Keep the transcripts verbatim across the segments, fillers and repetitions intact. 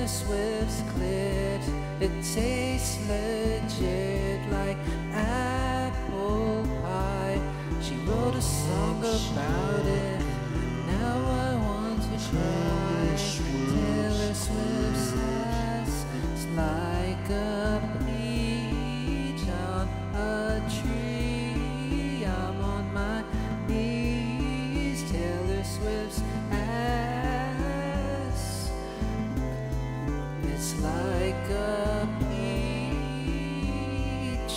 Swift's clit. It tastes legit like apple pie. She wrote a song about it. Now I want to cry. Taylor Swift's ass is like a peach on a tree. I'm on my knees. Taylor Swift's ass, it's like a peach.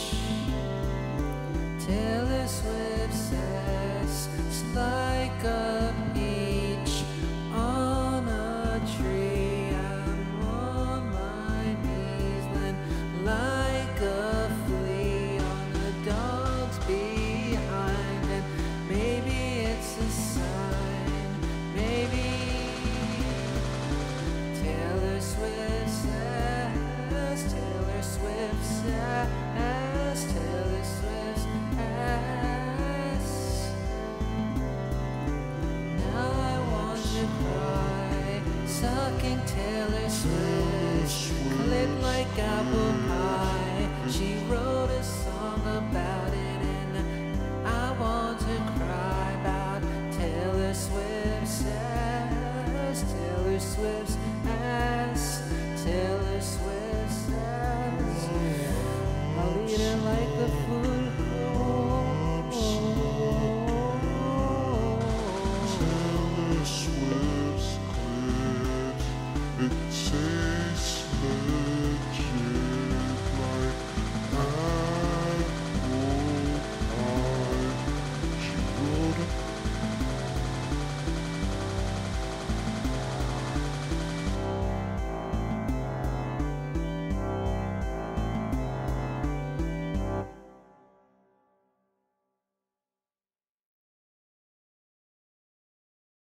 Taylor Swift's ass is like a peach on a tree. I'm on my knees, then like a flea on a dog's behind. And maybe it's a sign, maybe Taylor Swift's ass, Taylor Swift's ass, Taylor Swift's ass. Now I want to cry, sucking Taylor Swift.